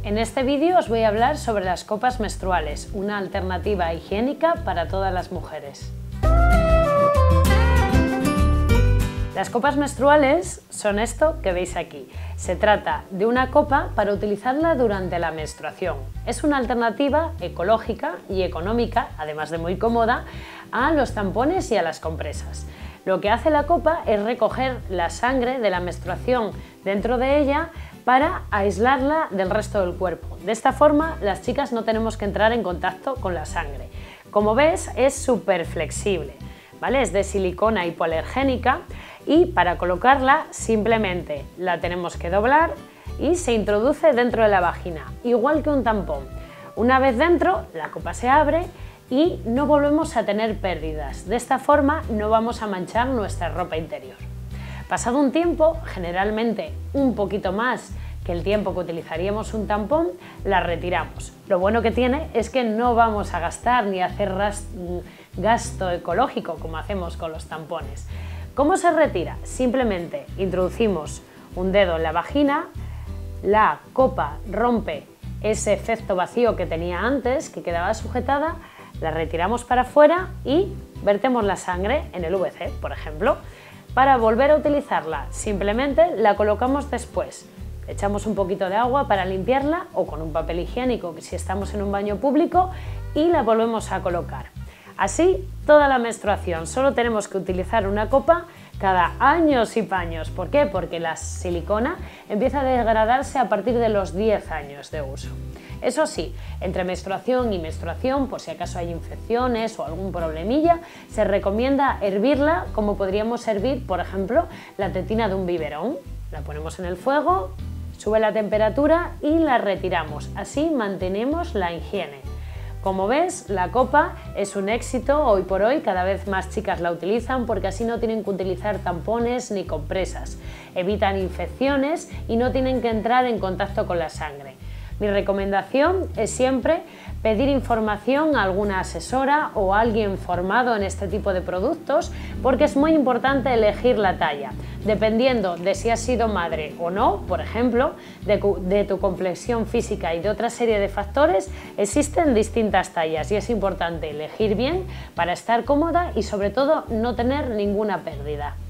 En este vídeo os voy a hablar sobre las copas menstruales, una alternativa higiénica para todas las mujeres. Las copas menstruales son esto que veis aquí. Se trata de una copa para utilizarla durante la menstruación. Es una alternativa ecológica y económica, además de muy cómoda, a los tampones y a las compresas. Lo que hace la copa es recoger la sangre de la menstruación dentro de ella para aislarla del resto del cuerpo. De esta forma, las chicas no tenemos que entrar en contacto con la sangre. Como ves, es súper flexible, ¿vale? Es de silicona hipoalergénica y para colocarla simplemente la tenemos que doblar y se introduce dentro de la vagina, igual que un tampón. Una vez dentro, la copa se abre y no volvemos a tener pérdidas. De esta forma no vamos a manchar nuestra ropa interior. Pasado un tiempo, generalmente un poquito más que el tiempo que utilizaríamos un tampón, la retiramos. Lo bueno que tiene es que no vamos a gastar ni hacer gasto ecológico como hacemos con los tampones. ¿Cómo se retira? Simplemente introducimos un dedo en la vagina, la copa rompe ese efecto vacío que tenía antes, que quedaba sujetada, la retiramos para afuera y vertemos la sangre en el VC, por ejemplo. Para volver a utilizarla, simplemente la colocamos después. Echamos un poquito de agua para limpiarla o con un papel higiénico si estamos en un baño público y la volvemos a colocar. Así toda la menstruación. Solo tenemos que utilizar una copa cada años y paños. ¿Por qué? Porque la silicona empieza a degradarse a partir de los 10 años de uso. Eso sí, entre menstruación y menstruación, por si acaso hay infecciones o algún problemilla, se recomienda hervirla como podríamos hervir, por ejemplo, la tetina de un biberón. La ponemos en el fuego, sube la temperatura y la retiramos. Así mantenemos la higiene. Como ves, la copa es un éxito hoy por hoy, cada vez más chicas la utilizan porque así no tienen que utilizar tampones ni compresas, evitan infecciones y no tienen que entrar en contacto con la sangre. Mi recomendación es siempre pedir información a alguna asesora o a alguien formado en este tipo de productos porque es muy importante elegir la talla. Dependiendo de si has sido madre o no, por ejemplo, de tu complexión física y de otra serie de factores, existen distintas tallas y es importante elegir bien para estar cómoda y sobre todo no tener ninguna pérdida.